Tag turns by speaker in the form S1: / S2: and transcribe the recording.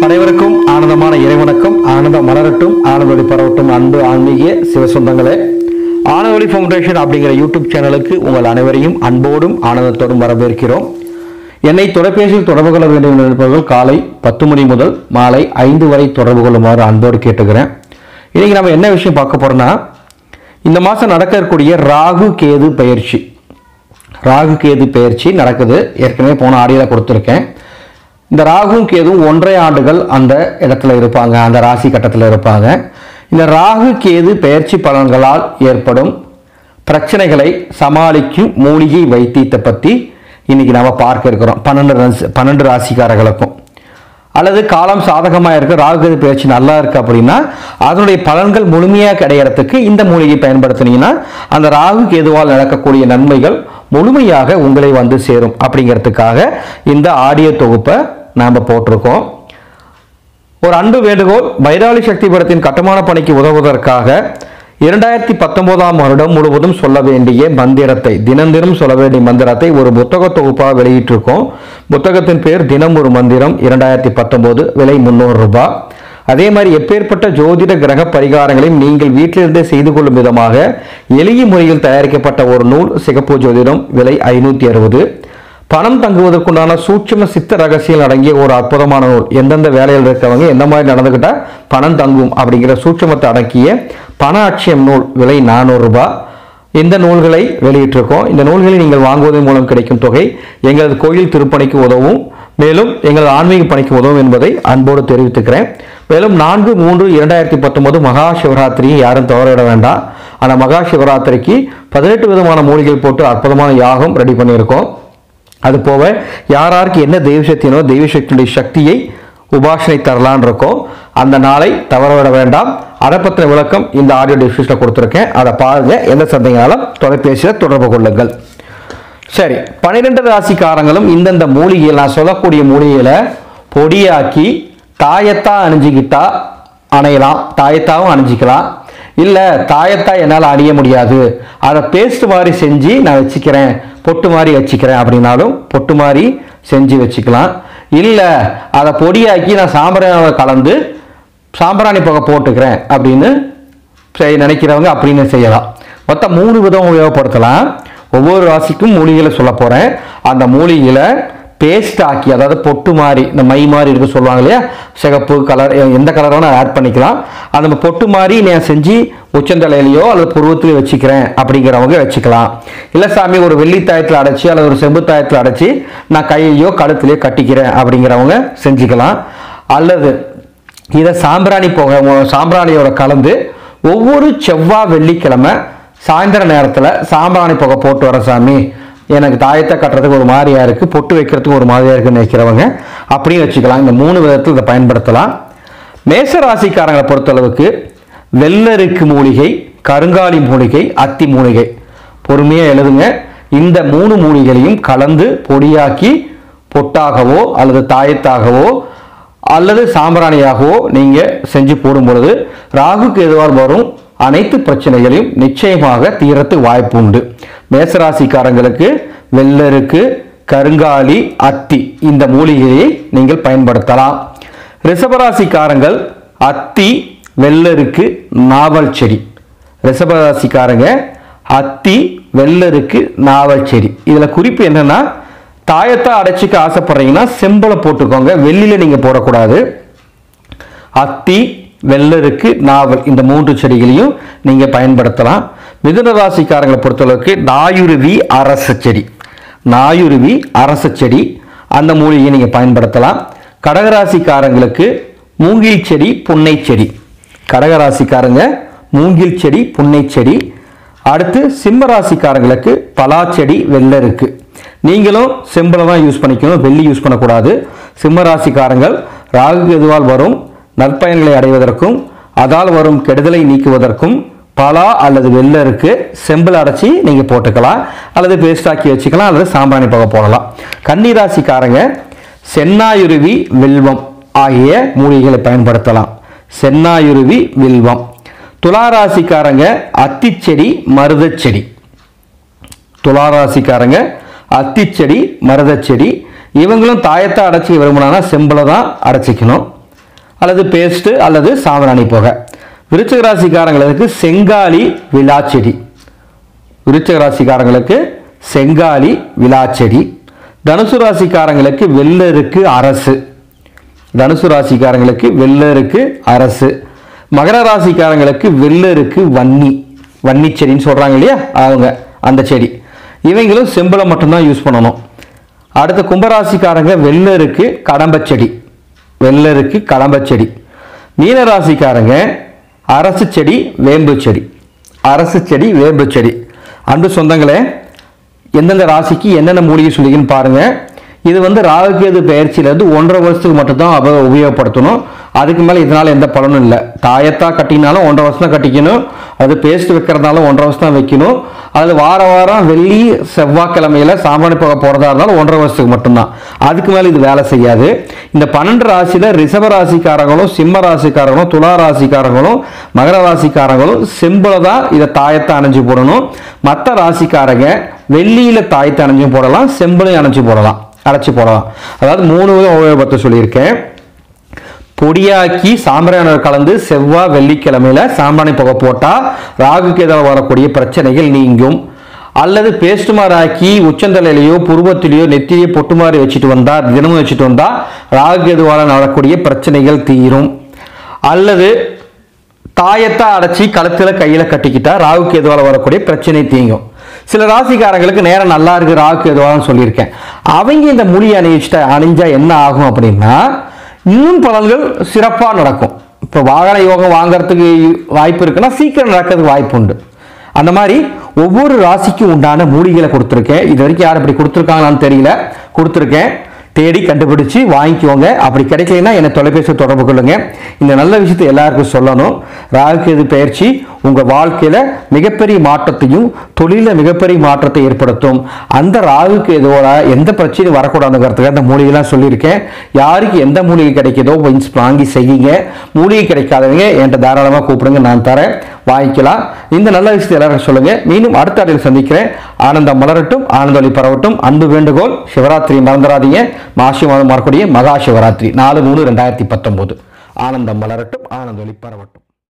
S1: அனைவருக்கும் ஆனந்தமான இறைவணக்கம். ஆனந்தம் மலரட்டும், ஆனந்தொலி பரவட்டும். அன்பு ஆன்மீக சிவசொந்தங்களே, ஆனந்தொலி ஃபவுண்டேஷன் அப்படிங்கிற யூடியூப் சேனலுக்கு உங்கள் அனைவரையும் அன்போடும் ஆனந்தத்தோடும் வரவேற்கிறோம். என்னை தொலைபேசியில் தொடர்பு கொள்ள வேண்டும் நினைப்பவர்கள் காலை 10 மணி முதல் மாலை 5 வரை தொடர்பு கொள்ளுமாறு அன்போடு கேட்டுக்கிறேன். இன்னைக்கு நம்ம என்ன விஷயம் பார்க்க போறோம்னா, இந்த மாதம் நடக்க இருக்கக்கூடிய ராகு கேது பயிற்சி நடக்குது. ஏற்கனவே போன ஆடியோல கொடுத்துருக்கேன். இந்த ராகுவும் கேதுவும் 1.5 ஆண்டுகள் அந்த இடத்துல இருப்பாங்க, அந்த ராசி கட்டத்தில் இருப்பாங்க. இந்த ராகு கேது பயிற்சி பலன்களால் ஏற்படும் பிரச்சனைகளை சமாளிக்கும் மூலிகை வைத்தியத்தை பற்றி இன்னைக்கு நம்ம பார்க்க இருக்கிறோம். 12 ராசிக்காரர்களுக்கும் அல்லது காலம் சாதகமாக இருக்கு, ராகு கேது பயிற்சி நல்லா இருக்கு அப்படின்னா அதனுடைய பலன்கள் முழுமையாக கிடைக்கிறதுக்கு இந்த மூலிகை பயன்படுத்தினீங்கன்னா அந்த ராகு கேதுவால் நடக்கக்கூடிய நன்மைகள் முழுமையாக உங்களை வந்து சேரும். அப்படிங்கிறதுக்காக இந்த ஆடியோ தொகுப்பை நாம் போட்டிருக்கோம். ஒரு அன்பு வேண்டுகோள், பைராளி சக்தி படத்தின் கட்டுமான பணிக்கு உதவுவதற்காக 2019ஆம் வருடம் முழுவதும் சொல்ல வேண்டிய மந்திரத்தை, தினம் சொல்ல வேண்டிய மந்திரத்தை ஒரு புத்தக தொகுப்பாக வெளியிட்டிருக்கோம். புத்தகத்தின் பேர் தினம் ஒரு மந்திரம் 2019, விலை 300 ரூபாய். அதே மாதிரி எப்பேற்பட்ட ஜோதிட கிரக பரிகாரங்களையும் நீங்கள் வீட்டிலிருந்தே செய்து கொள்ளும் விதமாக எளிய முறையில் தயாரிக்கப்பட்ட ஒரு நூல் சிகப்பு ஜோதிடம், விலை 560. பணம் தங்குவதற்குண்டான சூட்சும சித்த ரகசியம் அடங்கிய ஒரு அற்புதமான நூல். எந்தெந்த வேலையில் இருக்கவங்க எந்த மாதிரி நடந்துக்கிட்டா பணம் தங்கும் அப்படிங்கிற சூட்சுமத்தை அடக்கிய பண அட்சயம் நூல், விலை 400 ரூபாய். இந்த நூல்களை வெளியிட்டிருக்கோம். இந்த நூல்களை நீங்கள் வாங்குவதன் மூலம் கிடைக்கும் தொகை எங்களது கோயில் திருப்பணிக்கு உதவும், மேலும் எங்களது ஆன்மீக பணிக்கு உதவும் என்பதை அன்போடு தெரிவித்துக்கிறேன். மேலும் 4/3/2019 மகா சிவராத்திரியை யாரும் தவறவிட வேண்டாம். அந்த மகா சிவராத்திரிக்கு 18 விதமான மூலிகைகள் போட்டு அற்புதமான யாகம் ரெடி பண்ணியிருக்கோம். அது போக யாராருக்கு என்ன தெய்வசக்தினோ தெய்வசக்தியுடைய சக்தியை உபாசனை தரலான் இருக்கோம். அந்த நாளை தவறவிட வேண்டாம். அதை பற்றின விளக்கம் இந்த ஆடியோ டிஸ்கிரிப்ஷனில் கொடுத்துருக்கேன், அதை பாருங்க. எந்த சந்தேகங்களும் தொலைபேசியில் தொடர்பு கொள்ளுங்கள். சரி, 12 ராசிக்காரங்களும் இந்தந்த மூலிகையில், நான் சொல்லக்கூடிய மூலிகைகளை பொடியாக்கி தாயத்தா அணிஞ்சிக்கிட்டா அணையலாம், தாயத்தாவும் அணிஞ்சிக்கலாம். இல்லை தாயத்தா என்னால் அணிய முடியாது, அதை பேஸ்ட் மாதிரி செஞ்சு நான் வச்சுக்கிறேன், பொட்டு மாதிரி வச்சுக்கிறேன் அப்படின்னாலும் பொட்டு மாதிரி செஞ்சு வச்சுக்கலாம். இல்லை அதை பொடியாக்கி நான் சாம்பிராணி கலந்து சாம்பிராணி புகை போட்டுக்கிறேன் அப்படின்னு நினைக்கிறவங்க அப்படின்னு செய்யலாம். மொத்தம் 3 விதம் உபயோகப்படுத்தலாம். ஒவ்வொரு ராசிக்கும் மூலிகைகளை சொல்ல போகிறேன். அந்த மூலிகைகளை பேஸ்ட் ஆக்கி, அதாவது பொட்டு மாதிரி இந்த மை மாதிரி இருக்கு சொல்லுவாங்க இல்லையா, சிகப்பு கலர், எந்த கலர் வேணால் ஆட் பண்ணிக்கலாம். அந்த பொட்டு மாதிரி நான் செஞ்சு உச்சந்தலையிலையோ அல்லது புருவத்திலையோ வச்சுக்கிறேன் அப்படிங்கிறவங்க வச்சுக்கலாம். இல்லை சாமி ஒரு வெள்ளி தாயத்தில் அடைச்சி அல்லது ஒரு செம்பு தாயத்தில் அடைச்சி நான் கையிலையோ கழுத்துலையோ கட்டிக்கிறேன் அப்படிங்கிறவங்க செஞ்சுக்கலாம். அல்லது இதை சாம்பிராணியோட கலந்து ஒவ்வொரு செவ்வாய் வெள்ளிக்கிழமை சாயந்தர நேரத்தில் சாம்பிராணி புகை போட்டு வர சாமி, எனக்கு தாயத்தை கட்டுறதுக்கு ஒரு மாதிரியா இருக்கு, பொட்டு வைக்கிறதுக்கு ஒரு மாதிரியா இருக்குன்னு நினைக்கிறவங்க அப்படியும் வச்சுக்கலாம். இந்த 3 விதத்தில் இதை பயன்படுத்தலாம். மேச ராசிக்காரங்களை பொறுத்தளவுக்கு வெள்ளருக்கு மூலிகை, கருங்காலி மூலிகை, அத்தி மூலிகை, பொறுமையாக எழுதுங்க. இந்த 3 மூலிகைகளையும் கலந்து பொடியாக்கி பொட்டாகவோ அல்லது தாயத்தாகவோ அல்லது சாம்பிராணியாகவோ நீங்கள் செஞ்சு போடும் பொழுது ராகு கேதுவால் வரும் அனைத்து பிரச்சனைகளையும் நிச்சயமாக தீரத்து வாய்ப்பு உண்டு. மேசராசிக்காரங்களுக்கு வெள்ளருக்கு, கருங்காலி, அத்தி இந்த மூலிகையை நீங்கள் பயன்படுத்தலாம். ரிஷபராசிக்காரங்கள் அத்தி, வெள்ளருக்கு, நாவல் செடி. ரிஷபராசிக்காரங்க அத்தி, வெள்ளருக்கு, நாவல் செடி. இதில் குறிப்பு என்னன்னா, தாயத்தை அடைச்சிக்க ஆசைப்படுறீங்கன்னா செம்பலை போட்டுக்கோங்க, வெள்ளியில் நீங்கள் போடக்கூடாது. அத்தி, வெள்ளருக்கு, நாவல் இந்த 3 செடிகளையும் நீங்கள் பயன்படுத்தலாம். மிதுன ராசிக்காரங்களை பொறுத்தளவுக்கு நாயுருவி அரச செடி அந்த மூலிகையை நீங்கள் பயன்படுத்தலாம். கடகராசிக்காரங்களுக்கு மூங்கில் செடி, புன்னை செடி. கடகராசிக்காரங்க மூங்கில் செடி, புன்னை செடி. அடுத்து சிம்ம ராசிக்காரங்களுக்கு பலாச்செடி, வெள்ளருக்கு. நீங்களும் செம்பலை தான் யூஸ் பண்ணிக்கணும், வெள்ளி யூஸ் பண்ணக்கூடாது. சிம்ம ராசிக்காரங்கள் ராகு கேதுவால் வரும் நற்பயன்களை அடைவதற்கும் அதால் வரும் கெடுதலை நீக்குவதற்கும் பலா அல்லது வெள்ளருக்கு செம்பில் அடைச்சி நீங்கள் போட்டுக்கலாம், அல்லது பேஸ்டாக்கி வச்சுக்கலாம், அல்லது சாம்பிராணி புகை போடலாம். கன்னிராசிக்காரங்க சென்னாயுருவி, வில்வம் ஆகிய மூலிகைகளை பயன்படுத்தலாம். சென்னாயுருவி, வில்வம். துளாராசிக்காரங்க அத்திச்செடி, மருதச்செடி. துளாராசிக்காரங்க அத்திச்செடி, மருதச்செடி. இவங்களும் தாயத்தை அடைச்சி விரும்பினா செம்பில் தான் அடைச்சிக்கணும். அல்லது பேஸ்ட் அல்லது சாம்பிராணி புகை. விருச்சிக ராசிக்காரங்களுக்கு செங்காலி விளாச்செடி. விருச்சிக ராசிக்காரங்களுக்கு செங்காலி விளாச்செடி. தனுசு ராசிக்காரங்களுக்கு வெள்ளருக்கு அரசு. தனுசு ராசிக்காரங்களுக்கு வெள்ளருக்கு அரசு. மகர ராசிக்காரங்களுக்கு வெள்ளருக்கு வன்னி செடின்னு சொல்றாங்க இல்லையா, அவங்க அந்த செடி. இவங்களும் செம்பளை மட்டும்தான் யூஸ் பண்ணணும். அடுத்த கும்பராசிக்காரங்க வெள்ளருக்கு கடம்பச்செடி. வெள்ளருக்கு கடம்பச்செடி. மீன ராசிக்காரங்க அரசு செடி வேம்பு செடி. அரசு செடி வேம்பு செடி. அன்பு சொந்தங்களே, எந்தெந்த ராசிக்கு என்னென்ன மூலிகை சொல்லிங்கன்னு பாருங்க. இது ராகுகேது பெயர்ச்சியிலேருந்து 1.5 வருஷத்துக்கு மட்டும்தான் உபயோகப்படுத்தணும். அதுக்கு மேலே இதனால் எந்த பலனும் இல்லை. தாயத்தா கட்டினாலும் 1.5 வருஷம் தான் கட்டிக்கணும். அது பேஸ்ட் வைக்கிறதுனாலும் 1.5 வருஷம் தான் வைக்கணும். அதில் வாரம் வெள்ளி செவ்வாய்க்கிழமையில சாம்பிராணி புகை போகிறதா இருந்தாலும் 1.5 வருஷத்துக்கு மட்டும்தான். அதுக்கு மேலே இது வேலை செய்யாது. இந்த 12 ராசியில் ரிஷப ராசிக்காரங்களும் சிம்ம ராசிக்காரங்களும் துலா ராசிக்காரங்களும் மகர ராசிக்காரங்களும் செம்புல தான் இதை தாயத்தை அணைஞ்சு போடணும். மற்ற ராசிக்காரங்க வெள்ளியில் தாயத்தை அணைஞ்சு போடலாம், செம்புலையும் அரைச்சி போடலாம். அதாவது 3 விதம் உபயோகப்படுத்த சொல்லியிருக்கேன். பொடியாக்கி சாம்பிராணி கலந்து செவ்வாய் வெள்ளிக்கிழமையில சாம்பிராணி புகை போட்டால் ராகுக்கு எதிராக வரக்கூடிய பிரச்சனைகள் நீங்கும். அல்லது பேஸ்ட் மாதிரி ஆக்கி உச்சந்தலையிலையோ புருவத்திலேயோ நெத்தியோ பொட்டு மாதிரி வச்சுட்டு வந்தா, தினமும் வச்சுட்டு வந்தா ராகுக்கு எதிராக வரக்கூடிய பிரச்சனைகள் தீரும். அல்லது தாயத்தை அடைச்சி கழுத்தில் கையில் கட்டிக்கிட்டா ராகுக்கு எதிராக வரக்கூடிய பிரச்சனை தீங்கும். சில ராசிக்காரங்களுக்கு நேரம் நல்லா இருக்கு ராகுக்கு எதுவான்னு சொல்லியிருக்கேன். அவங்க இந்த மூலிகை அணிஞ்சா என்ன ஆகும் அப்படின்னா, இன்னும் பலன்கள் சிறப்பாக நடக்கும். இப்போ வாகன யோகம் வாங்கறதுக்கு வாய்ப்பு இருக்குன்னா சீக்கிரம் நடக்கிறதுக்கு வாய்ப்பு உண்டு. அந்த மாதிரி ஒவ்வொரு ராசிக்கும் உண்டான மூலிகைகளை கொடுத்துருக்கேன். இது வரைக்கும் யார் இப்படி கொடுத்துருக்காங்களான்னு தெரியல, கொடுத்துருக்கேன். தேடி கண்டுபிடிச்சு வாங்கிக்கோங்க. அப்படி கிடைக்கலன்னா என்னை தொலைபேசி தொடர்பு கொள்ளுங்க. இந்த நல்ல விஷயத்தை எல்லாருக்கும் சொல்லணும். ராகுகேது பெயர்ச்சி உங்கள் வாழ்க்கையில் மிகப்பெரிய மாற்றத்தையும் தொழிலில் மிகப்பெரிய மாற்றத்தை ஏற்படுத்தும். அந்த ராகுகேதுவோட எந்த பிரச்சனையும் வரக்கூடாதுங்கிறதுக்கு அந்த மூலிகைலாம் சொல்லியிருக்கேன். யாருக்கு எந்த மூலிகை கிடைக்குதோ வாங்கி செய்யுங்க. மூலிகை கிடைக்காதவங்க என்கிட்ட தாராளமாக கூப்பிடுங்க, நான் தரேன், வாங்கிக்கலாம். இந்த நல்ல விஷயத்தை எல்லாருக்கும் சொல்லுங்க. மீண்டும் அடுத்த அடையில் சந்திக்கிறேன். ஆனந்தம் மலரட்டும், ஆனந்த ஒளி பரவட்டும். அன்பு வேண்டுகோள், சிவராத்திரி மறந்துடாதீங்க. மாசி மாதம் வரக்கூடிய மகா சிவராத்திரி 4/3/2019. ஆனந்தம் மலரட்டும், ஆனந்த ஒளி பரவட்டும்.